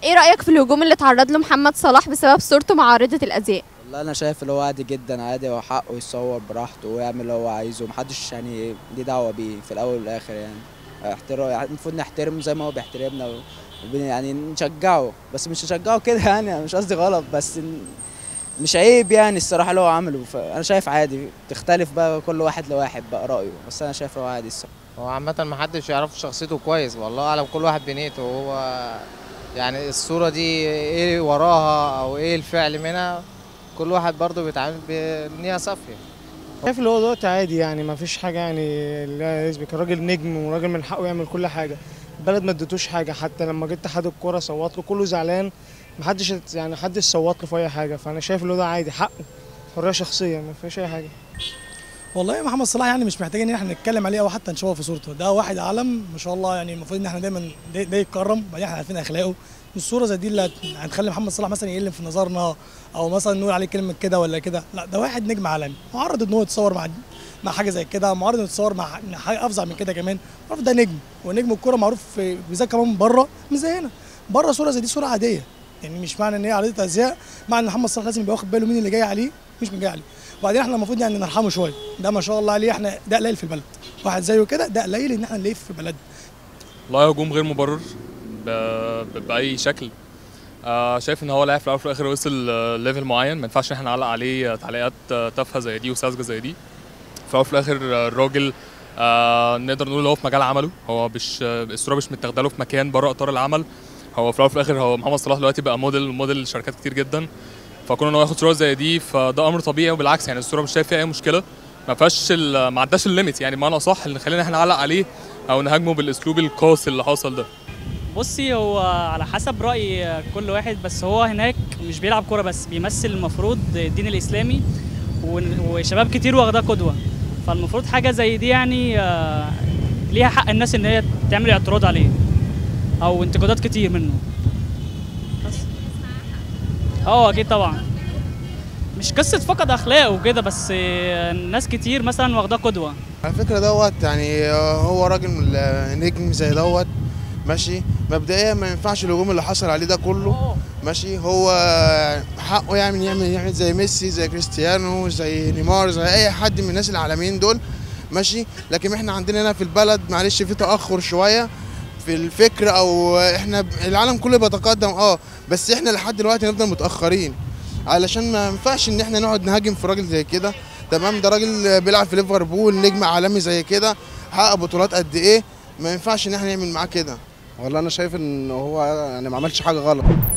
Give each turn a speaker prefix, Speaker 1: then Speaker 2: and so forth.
Speaker 1: ايه رأيك في الهجوم اللي تعرض له محمد صلاح بسبب صورته مع عارضة الازياء؟
Speaker 2: والله انا شايف اللي هو عادي جدا، عادي، هو حقه يصور براحته ويعمل اللي هو عايزه، محدش يعني ليه دعوه بيه في الاول والاخر. يعني احترام، المفروض نحترمه زي ما هو بيحترمنا يعني نشجعه، بس مش نشجعه كده يعني أنا مش قصدي غلط، بس مش عيب يعني الصراحه اللي هو عمله. فانا شايف عادي، تختلف بقى كل واحد لواحد بقى رايه، بس انا شايف هو عادي الصراحه.
Speaker 3: هو عامة محدش يعرف شخصيته كويس، والله أعلم، كل واحد بنيته هو. يعني الصورة دي إيه وراها أو إيه الفعل منها، كل واحد برضه بيتعامل بنية صافية.
Speaker 4: شايف اللي هو دلوقتي عادي، يعني ما فيش حاجة يعني اللي يثبت الراجل نجم وراجل من حقه يعمل كل حاجة. البلد ما ادتوش حاجة، حتى لما جيت اتحاد الكورة صوت له كله زعلان، محدش يعني حدش صوت له في أي حاجة. فأنا شايف اللي هو ده عادي، حقه، حرية شخصية، ما فيش أي حاجة.
Speaker 5: والله محمد صلاح يعني مش محتاجين ان احنا نتكلم عليه او حتى نشوفه في صورته، ده واحد عالم ما شاء الله. يعني المفروض ان احنا دايما ده يتكرم، بعدين احنا عارفين اخلاقه. الصوره زي دي اللي هتخلي محمد صلاح مثلا يقل في نظرنا، او مثلا نقول عليه كلمه كده ولا كده. لا، ده واحد نجم عالمي، معرض ان هو يتصور مع حاجه زي كده، معرض انه يتصور مع حاجه افظع من كده كمان. معروف ده نجم، ونجم الكوره معروف بالذات كمان بره، مش زي هنا. بره صوره زي دي صوره عاديه، يعني مش معنى ان هي عرضيه ازياء معنى ان محمد صلاح لازم يبقى واخد باله مين اللي جاي عليه مش من جاي عليه. وبعدين احنا المفروض يعني نرحمه شويه، ده ما شاء الله عليه، احنا ده قليل في البلد، واحد زيه كده ده قليل ان احنا نلاقيه في بلدنا.
Speaker 6: والله هجوم غير مبرر باي شكل. شايف ان هو لاعب في الاول وفي الاخر وصل ليفل معين، ما ينفعش ان احنا نعلق عليه تعليقات تافهه زي دي وساذجه زي دي. في الاول وفي الاخر الراجل نقدر نقول هو في مجال عمله، هو مش الصوره مش متاخده له في مكان بره اطار العمل. هو في الاول وفي الاخر هو محمد صلاح دلوقتي بقى موديل شركات كتير جدا، فكون ان هو ياخد صوره زي دي فده امر طبيعي، وبالعكس يعني الصوره مش شايف فيها اي مشكله، ما فيهاش ما عداش الليميت، يعني بمعنى صح اللي خلينا احنا نعلق عليه او نهاجمه بالاسلوب القاسي اللي حصل ده.
Speaker 7: بصي، هو على حسب رأي كل واحد، بس هو هناك مش بيلعب كورة بس، بيمثل المفروض الدين الإسلامي، وشباب كتير واخداه قدوة. فالمفروض حاجة زي دي يعني ليها حق الناس إن هي تعمل اعتراض عليه أو انتقادات كتير منه. بس أكيد طبعا، مش قصة فقد أخلاقه وكده، بس ناس كتير مثلا واخداه قدوة.
Speaker 8: على فكرة دوت يعني هو راجل نجم زي دوت، ماشي. مبدئيا ما ينفعش الهجوم اللي حصل عليه ده كله، ماشي. هو حقه يعمل زي ميسي، زي كريستيانو، زي نيمار، زي اي حد من الناس العالميين دول، ماشي. لكن احنا عندنا هنا في البلد معلش في تاخر شويه في الفكر، او احنا العالم كله بيتقدم بس احنا لحد دلوقتي نفضل متاخرين، علشان ما ينفعش ان احنا نقعد نهاجم في راجل زي كده. تمام، ده راجل بيلعب في ليفربول، نجم عالمي زي كده، حقق بطولات قد ايه، ما ينفعش ان احنا نعمل معاه كده.
Speaker 9: والله انا شايف ان هو يعني ما عملش حاجه غلط.